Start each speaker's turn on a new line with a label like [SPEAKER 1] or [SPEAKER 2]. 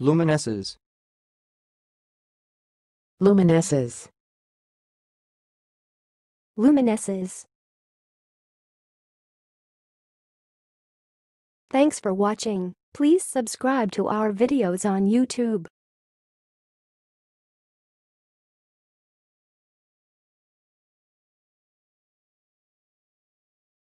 [SPEAKER 1] Luminesces.
[SPEAKER 2] Luminesces.
[SPEAKER 3] Luminesces. Thanks for watching. Please subscribe to our videos on YouTube.